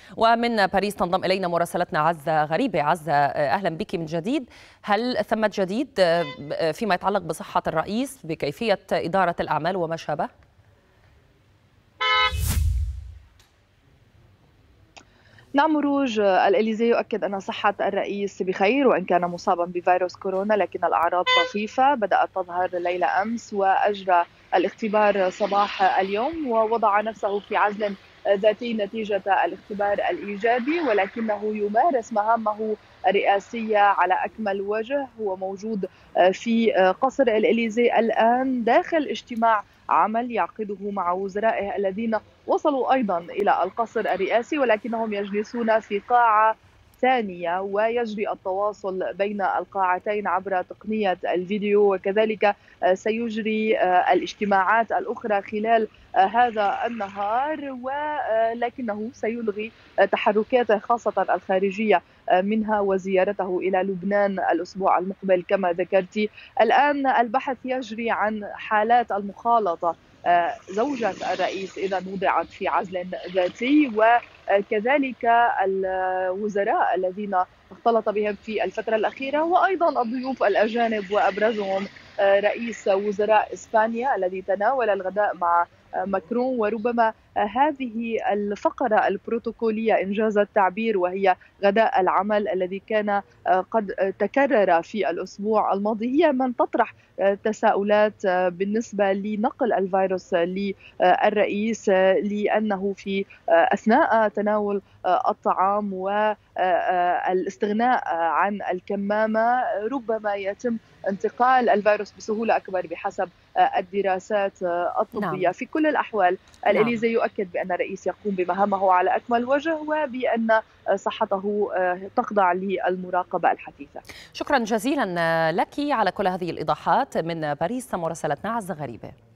ومن باريس تنضم إلينا مراسلتنا عزة غريبة. عزة، أهلا بك من جديد. هل ثمة جديد فيما يتعلق بصحة الرئيس، بكيفية إدارة الأعمال وما شابه؟ نعم مروج، الإليزي يؤكد أن صحة الرئيس بخير وإن كان مصابا بفيروس كورونا، لكن الأعراض طفيفة بدأت تظهر ليلة أمس، وأجرى الاختبار صباح اليوم ووضع نفسه في عزل ذاتي نتيجة الاختبار الإيجابي، ولكنه يمارس مهامه الرئاسية على أكمل وجه. هو موجود في قصر الإليزي الآن داخل اجتماع عمل يعقده مع وزرائه الذين وصلوا أيضا إلى القصر الرئاسي، ولكنهم يجلسون في قاعة ثانية ويجري التواصل بين القاعتين عبر تقنية الفيديو، وكذلك سيجري الاجتماعات الأخرى خلال هذا النهار، ولكنه سيلغي تحركاته خاصة الخارجية، منها وزيارته إلى لبنان الأسبوع المقبل كما ذكرتي. الآن البحث يجري عن حالات المخالطة، زوجة الرئيس إذا وضعت في عزل ذاتي، وكذلك الوزراء الذين اختلط بهم في الفترة الأخيرة، وأيضا الضيوف الأجانب وأبرزهم رئيس وزراء إسبانيا الذي تناول الغداء مع ماكرون. وربما هذه الفقرة البروتوكولية إنجاز التعبير، وهي غداء العمل الذي كان قد تكرر في الأسبوع الماضي، هي من تطرح تساؤلات بالنسبة لنقل الفيروس للرئيس، لأنه في أثناء تناول الطعام والاستغناء عن الكمامة ربما يتم انتقال الفيروس بسهولة أكبر بحسب الدراسات الطبية. نعم. في كل الأحوال نعم. الإليزي يؤكد بأن الرئيس يقوم بمهامه على أكمل وجه، وبأن صحته تخضع للمراقبة الحثيثة. شكرا جزيلا لك على كل هذه الإيضاحات من باريس، مراسلتنا عزة غريبة.